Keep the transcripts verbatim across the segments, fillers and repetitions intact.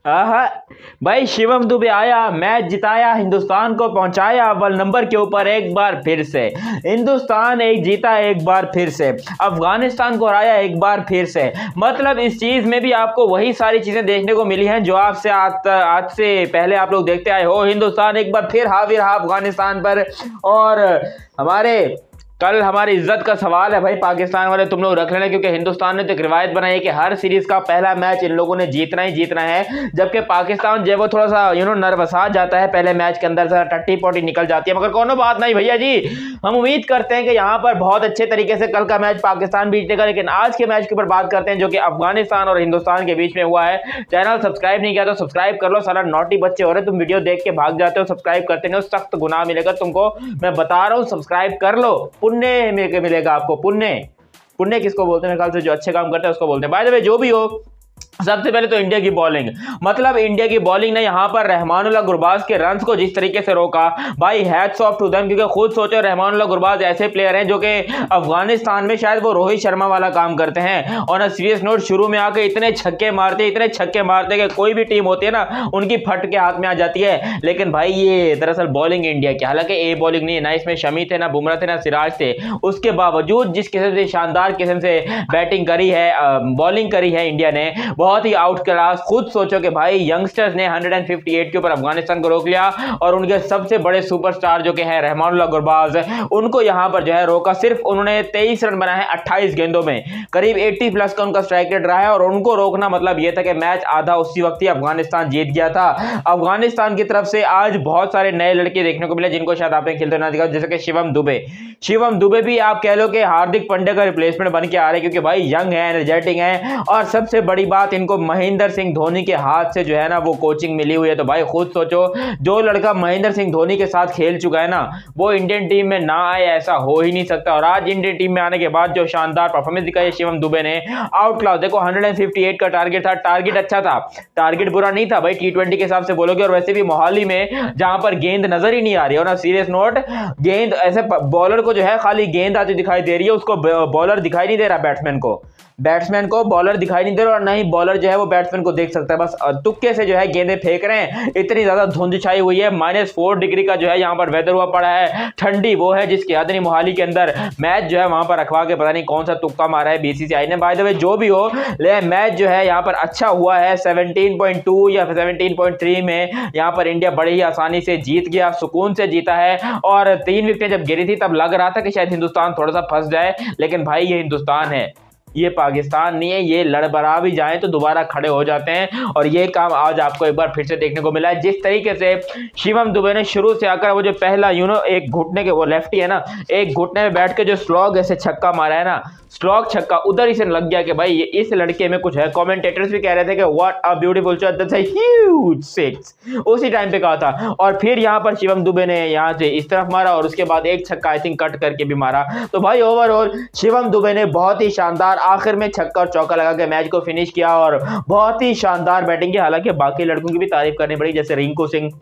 आहा, भाई शिवम दुबे आया, मैच जिताया, हिंदुस्तान को पहुंचाया अव्वल नंबर के ऊपर एक बार फिर से। हिंदुस्तान एक जीता एक बार फिर से, अफगानिस्तान को हराया एक बार फिर से। मतलब इस चीज में भी आपको वही सारी चीजें देखने को मिली हैं जो आपसे आज आज से पहले आप लोग देखते आए हो। हिंदुस्तान एक बार फिर हावी रहा अफगानिस्तान पर, और हमारे कल हमारी इज्जत का सवाल है भाई। पाकिस्तान वाले तुम लोग रख लेना, क्योंकि हिंदुस्तान ने तो एक रिवायत बनाई है कि हर सीरीज का पहला मैच इन लोगों ने जीतना ही जीतना है, जबकि पाकिस्तान जो वो थोड़ा सा यू नो नर्वसा जाता है पहले मैच के अंदर, से टट्टी पोटी निकल जाती है। मगर कोनो बात नहीं भैया जी, हम उम्मीद करते हैं कि यहाँ पर बहुत अच्छे तरीके से कल का मैच पाकिस्तान जीतेगा। लेकिन आज के मैच के ऊपर बात करते हैं जो कि अफगानिस्तान और हिंदुस्तान के बीच में हुआ है। चैनल सब्सक्राइब नहीं किया तो सब्सक्राइब कर लो, सारा नोटी बच्चे हो रहे, तुम वीडियो देख के भाग जाते हो, सब्सक्राइब करते नहीं हो, सख्त गुनाह मिलेगा तुमको, मैं बता रहा हूँ। सब्सक्राइब कर लो, पुण्य मिलेगा आपको। पुण्य पुण्य किसको बोलते हैं? ख्याल से जो अच्छे काम करते हैं उसको बोलते हैं। बाय द वे जो भी हो, सबसे पहले तो इंडिया की बॉलिंग, मतलब इंडिया की बॉलिंग ने यहां पर रहमानुल्लाह गुरबाज के रन्स को जिस तरीके से रोका, भाई हैट्स ऑफ टू देम। क्योंकि खुद सोचो, रहमानुल्लाह गुरबाज ऐसे प्लेयर हैं जो कि अफगानिस्तान में शायद वो रोहित शर्मा वाला काम करते हैं। और सीरियस नोट, शुरू में आके इतने छक्के मारते इतने छक्के मारते कि कोई भी टीम होती है ना उनकी फट के हाथ में आ जाती है। लेकिन भाई ये दरअसल बॉलिंग इंडिया की, हालांकि ए बॉलिंग नहीं है ना, इसमें शमी थे, ना बुमराह थे, ना सिराज थे, उसके बावजूद जिस किस्म से शानदार किस्म से बैटिंग करी है, बॉलिंग करी है इंडिया ने, बहुत ही आउट क्लास। खुद सोचो कि भाई यंगस्टर्स ने एक सौ अट्ठावन के ऊपर अफगानिस्तान को रोक लिया, और उनके सबसे बड़े सुपरस्टार जो कि है रहमानुल्लाह गुरबाज, उनको यहां पर जो है रोका। सिर्फ उन्होंने तेईस रन बनाए हैं अट्ठाईस गेंदों में, करीब अस्सी प्लस का उनका स्ट्राइक रेट रहा है। और उनको रोकना मतलब यह था कि मैच आधा उसी वक्त ही अफगानिस्तान जीत गया था। अफगानिस्तान की तरफ से आज बहुत सारे नए लड़के देखने को मिले जिनको शायद आपने खेलते ना दिखा, जैसे कि शिवम दुबे। शिवम दुबे भी आप कह लो कि हार्दिक पांड्या का रिप्लेसमेंट बन के आ रहे हैं, क्योंकि भाई यंग है, एनर्जेटिक है, और सबसे बड़ी बात इनको महेंद्र सिंह धोनी के हाथ से जो है ना वो कोचिंग मिली हुई है। तो भाई खुद सोचो, जो लड़का महेंद्र सिंह धोनी के साथ खेल चुका है ना, वो इंडियन टीम में ना आए ऐसा हो ही नहीं सकता। और आज इंडियन टीम में आने के बाद जो शानदार परफॉर्मेंस दिखाई है शिवम दुबे ने, आउट क्लास। देखो एक सौ अट्ठावन का टारगेट था, टारगेट अच्छा था, टारगेट बुरा नहीं था भाई टी ट्वेंटी के हिसाब से बोलोगे। और वैसे भी मोहाली में जहां पर गेंद नजर ही नहीं आ रही है ना, सीरियस नोट, गेंद ऐसे बॉलर को जो है खाली गेंद आती दिखाई दे रही है, उसको बॉलर दिखाई नहीं दे रहा, बैट्समैन को बैट्समैन को बॉलर दिखाई नहीं दे रहा, और ना ही बॉलर जो है वो बैट्समैन को देख सकता है। बस तुक्के से जो है गेंदें फेंक रहे हैं। इतनी ज्यादा धुंध छाई हुई है, माइनस फोर डिग्री का जो है यहाँ पर वेदर हुआ पड़ा है, ठंडी वो है जिसकी हद नहीं। मोहाली के अंदर मैच जो है वहां पर रखवा के पता नहीं कौन सा तुक्का मारा है बीसीसीआई ने। बाय द वे जो भी हो, ले मैच जो है यहाँ पर अच्छा हुआ है। सत्रह पॉइंट दो या सत्रह पॉइंट तीन में यहाँ पर इंडिया बड़ी ही आसानी से जीत गया, सुकून से जीता है। और तीन विकेटें जब गिरी थी तब लग रहा था कि शायद हिंदुस्तान थोड़ा सा फंस जाए, लेकिन भाई ये हिंदुस्तान है, ये पाकिस्तान नहीं है। ये लड़बड़ा भी जाए तो दोबारा खड़े हो जाते हैं, और ये काम आज आपको एक बार फिर से देखने को मिला है। जिस तरीके से शिवम दुबे ने शुरू से आकर वो जो पहला यू नो एक घुटने के, वो लेफ्टी है ना, एक घुटने में बैठ के जो स्लॉग ऐसे छक्का मारा है ना, स्लॉग छक्का, उधर ही से लग गया कि भाई ये इस लड़के में कुछ है। कमेंटेटर्स भी कह रहे थे कि what a beautiful shot, that's a huge six, उसी टाइम पे कहा था। और फिर यहाँ पर शिवम दुबे ने यहाँ से इस तरफ मारा, और उसके बाद एक छक्का आई थिंक कट करके भी मारा। तो भाई ओवरऑल शिवम दुबे ने बहुत ही शानदार आखिर में छक्का और चौका लगा के मैच को फिनिश किया, और बहुत ही शानदार बैटिंग की। हालांकि बाकी लड़कों की भी तारीफ करनी पड़ी, जैसे रिंकू सिंह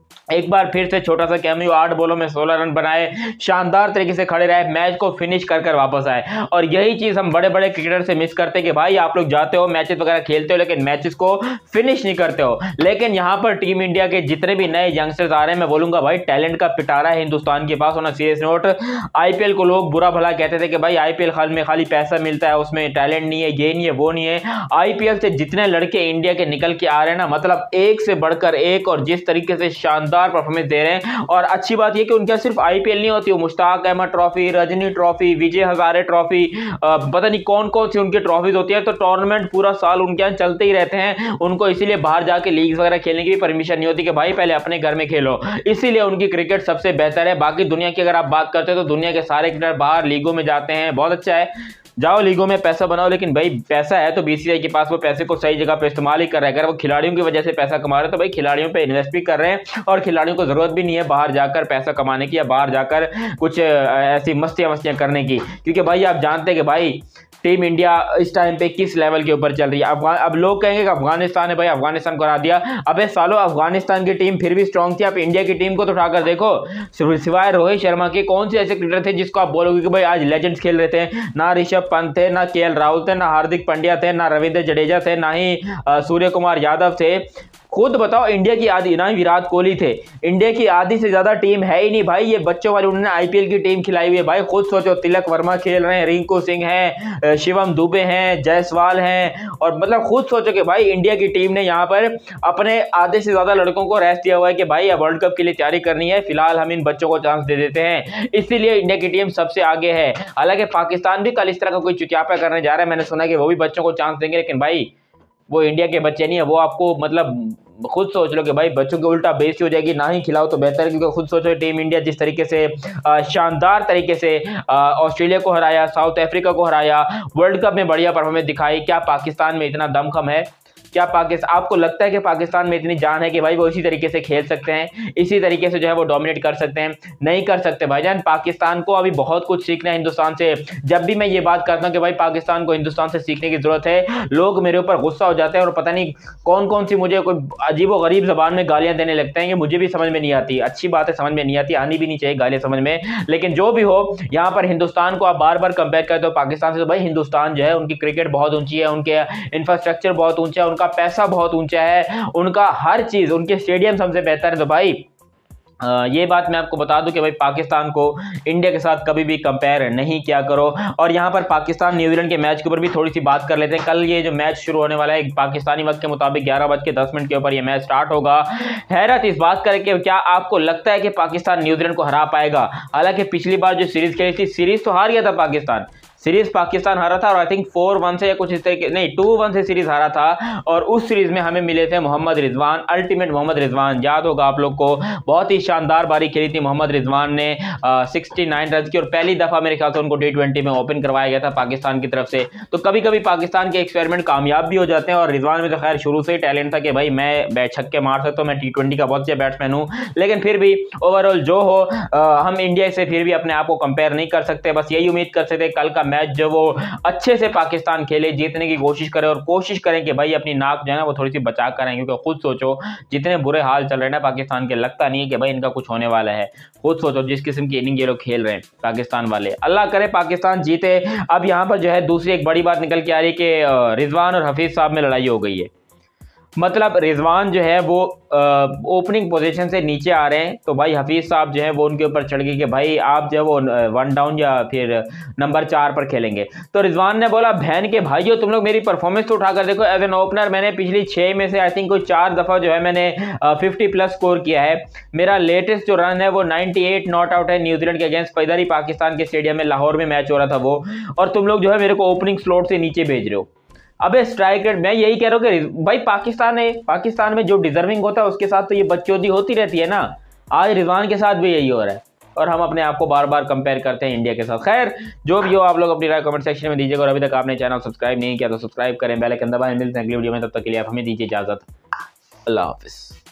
एक बार फिर से छोटा सा कैमियो, आठ बॉलों में सोलह रन बनाए, शानदार तरीके से खड़े रहे, मैच को फिनिश कर कर वापस आए। और यही चीज हम बड़े बड़े क्रिकेटर से मिस करते हैं कि भाई आप लोग जाते हो मैचेस वगैरह खेलते हो, लेकिन मैचेस को फिनिश नहीं करते हो। लेकिन यहाँ पर टीम इंडिया के जितने भी नए यंगस्टर्स आ रहे हैं, मैं बोलूंगा भाई टैलेंट का पिटारा है हिंदुस्तान के पास होना। सीरियस नोट, आईपीएल को लोग बुरा भला कहते थे कि भाई आईपीएल खाल में खाली पैसा मिलता है, उसमें टैलेंट नहीं है, ये नहीं है, वो नहीं है। आईपीएल से जितने लड़के इंडिया के निकल के आ रहे हैं ना, मतलब एक से बढ़कर एक, और जिस तरीके से शानदार परफॉर्मेंस दे रहे हैं। और अच्छी बात यह कि उनके सिर्फ आईपीएल नहीं होती, मुश्ताक अहमद ट्रॉफी, रजनी ट्रॉफी, विजय हजारे ट्रॉफी, पता नहीं कौन कौन सी उनकी ट्रॉफीज होती है। तो टूर्नामेंट पूरा साल उनके यहाँ चलते ही रहते हैं। उनको इसीलिए बाहर जाके लीग वगैरह खेलने की भी परमिशन नहीं होती कि भाई पहले अपने घर में खेलो, इसीलिए उनकी क्रिकेट सबसे बेहतर है। बाकी दुनिया की अगर आप बात करते हो तो दुनिया के सारे क्रिकेटर बाहर लीगों में जाते हैं, बहुत अच्छा है, जाओ लीगों में पैसा बनाओ। लेकिन भाई पैसा है तो बीसीसीआई के पास वो पैसे को सही जगह पे इस्तेमाल ही कर रहा है। अगर वो खिलाड़ियों की वजह से पैसा कमा रहे हैं तो भाई खिलाड़ियों पे इन्वेस्ट भी कर रहे हैं, और खिलाड़ियों को जरूरत भी नहीं है बाहर जाकर पैसा कमाने की या बाहर जाकर कुछ ऐसी मस्तियां मस्तियां करने की, क्योंकि भाई आप जानते हैं कि भाई टीम इंडिया इस टाइम पे किस लेवल के ऊपर चल रही है। अफगान अब लोग कहेंगे कि अफगानिस्तान है, भाई अफगानिस्तान को हरा दिया। अबे सालो अफगानिस्तान की टीम फिर भी स्ट्रांग थी, आप इंडिया की टीम को तो उठाकर देखो। सिवाय रोहित शर्मा के कौन से ऐसे क्रिकेटर थे जिसको आप बोलोगे कि भाई आज लेजेंड्स खेल रहे थे? ना ऋषभ पंत थे, ना केएल राहुल थे, ना हार्दिक पांड्या थे, ना रविंद्र जडेजा थे, ना ही सूर्य कुमार यादव थे। खुद बताओ, इंडिया की आधी ना विराट कोहली थे, इंडिया की आधी से ज्यादा टीम है ही नहीं भाई, ये बच्चों वाली उन्होंने आईपीएल की टीम खिलाई हुई है भाई। खुद सोचो, तिलक वर्मा खेल रहे हैं, रिंकू सिंह हैं, शिवम दुबे हैं, जायसवाल हैं, और मतलब खुद सोचो कि भाई इंडिया की टीम ने यहाँ पर अपने आधे से ज्यादा लड़कों को रेस्ट दिया हुआ है कि भाई अब वर्ल्ड कप के लिए तैयारी करनी है, फिलहाल हम इन बच्चों को चांस दे देते हैं, इसीलिए इंडिया की टीम सबसे आगे है। हालांकि पाकिस्तान भी कल इस तरह का कोई चुतियापा करने जा रहा है, मैंने सुना कि वो भी बच्चों को चांस देंगे, लेकिन भाई वो इंडिया के बच्चे नहीं है, वो आपको मतलब खुद सोच लो कि भाई बच्चों के उल्टा बेइज्जती हो जाएगी, ना ही खिलाओ तो बेहतर है। क्योंकि खुद सोचो टीम इंडिया जिस तरीके से शानदार तरीके से ऑस्ट्रेलिया को हराया, साउथ अफ्रीका को हराया, वर्ल्ड कप में बढ़िया परफॉर्मेंस दिखाई, क्या पाकिस्तान में इतना दमखम है? क्या पाकिस्तान, आपको लगता है कि पाकिस्तान में इतनी जान है कि भाई वो इसी तरीके से खेल सकते हैं, इसी तरीके से जो है वो डोमिनेट कर सकते हैं? नहीं कर सकते भाईजान। पाकिस्तान को अभी बहुत कुछ सीखना है हिंदुस्तान से। जब भी मैं ये बात करता हूं कि भाई पाकिस्तान को हिंदुस्तान से सीखने की जरूरत है, लोग मेरे ऊपर गुस्सा हो जाते हैं और पता नहीं कौन कौन सी मुझे कोई अजीब व गरीब जबान में गालियां देने लगते हैं, ये मुझे भी समझ में नहीं आती। अच्छी बात है, समझ में नहीं आती, आनी भी नहीं चाहिए गालियां समझ में, लेकिन जो भी हो, यहाँ पर हिंदुस्तान को आप बार बार कंपेयर करते हो पाकिस्तान से, तो भाई हिंदुस्तान जो है उनकी क्रिकेट बहुत ऊंची है, उनके इंफ्रास्ट्रक्चर बहुत ऊंचा है, उनका पैसा बहुत ऊंचा है, उनका हर चीज, उनके स्टेडियम सबसे बेहतर है। तो भाई आ, ये बात मैं आपको बता दूं कि भाई पाकिस्तान को इंडिया के साथ कभी भी कंपेयर नहीं किया करो। और यहाँ पर पाकिस्तान न्यूजीलैंड के मैच के ऊपर भी थोड़ी सी बात कर लेते हैं। कल ये जो मैच शुरू होने वाला है पाकिस्तानी वक्त के मुताबिक ग्यारह बज के दस मिनट के ऊपर ये मैच स्टार्ट होगा। हैरत इस बात करे कि क्या आपको लगता है कि पाकिस्तान न्यूजीलैंड को हरा पाएगा? हालांकि पिछली बार जो सीरीज खेली थी, सीरीज तो हार गया था पाकिस्तान, सीरीज पाकिस्तान हारा था, और आई थिंक फोर वन से या कुछ इस तरीके, नहीं टू वन से सीरीज हारा था। और उस सीरीज में हमें मिले थे मोहम्मद रिजवान, अल्टीमेट मोहम्मद रिजवान, याद होगा आप लोग को, बहुत ही शानदार बारी खेली थी मोहम्मद रिजवान ने, सिक्सटी नाइन रन की, और पहली दफा मेरे ख्याल से उनको टी ट्वेंटी में ओपन करवाया गया था पाकिस्तान की तरफ से। तो कभी कभी पाकिस्तान के एक्सपेरिमेंट कामयाब भी हो जाते हैं, और रिजवान में तो खैर शुरू से ही टैलेंट था कि भाई मैं बैट छक्के मार सकता हूँ, मैं टी ट्वेंटी का बहुत अच्छा बैट्समैन हूँ। लेकिन फिर भी ओवरऑल जो हो, आ, हम इंडिया से फिर भी अपने आप को कंपेयर नहीं कर सकते। बस यही उम्मीद कर सकते कल का मैच जो वो अच्छे से पाकिस्तान खेले, जीतने की कोशिश करे, और कोशिश करें कि भाई अपनी नाक जो है ना वो थोड़ी सी बचा करें। क्योंकि खुद सोचो जितने बुरे हाल चल रहे हैं ना पाकिस्तान के, लगता नहीं है कि भाई इनका कुछ होने वाला है। खुद सोचो जिस किस्म की इनिंग ये लोग खेल रहे हैं पाकिस्तान वाले, अल्लाह करे पाकिस्तान जीते। अब यहाँ पर जो है दूसरी एक बड़ी बात निकल के आ रही है कि रिजवान और हफीज साहब में लड़ाई हो गई है। मतलब रिजवान जो है वो ओपनिंग पोजीशन से नीचे आ रहे हैं, तो भाई हफीज साहब जो है वो उनके ऊपर चढ़ गए कि भाई आप जो है वो वन डाउन या फिर नंबर चार पर खेलेंगे। तो रिजवान ने बोला बहन के भाइयों तुम लोग मेरी परफॉर्मेंस तो उठाकर देखो, एज एन ओपनर मैंने पिछली छः में से आई थिंक कोई चार दफ़ा जो है मैंने फिफ्टी प्लस स्कोर किया है। मेरा लेटेस्ट जो रन है वो नाइन्टी एट नॉट आउट है न्यूजीलैंड के अगेंस्ट, इधर ही पाकिस्तान के स्टेडियम में लाहौर में मैच हो रहा था वो, और तुम लोग जो है मेरे को ओपनिंग स्लॉट से नीचे भेज रहे हो। अबे स्ट्राइक रेट, मैं यही कह रहा हूँ कि भाई पाकिस्तान है, पाकिस्तान में जो डिजर्विंग होता है उसके साथ तो ये बच्चोदी होती रहती है ना। आज रिजवान के साथ भी यही हो रहा है, और हम अपने आप को बार बार कंपेयर करते हैं इंडिया के साथ। खैर जो भी हो, आप लोग अपनी राय कमेंट सेक्शन में दीजिएगा, और अभी तक आपने चैनल सब्सक्राइब नहीं किया तो सब्सक्राइब करें, बेल आइकन दबाएं। मिलते हैं अगली वीडियो में, तब तक के लिए आप हमें दीजिए इजाजत। अल्लाह हाफिज़।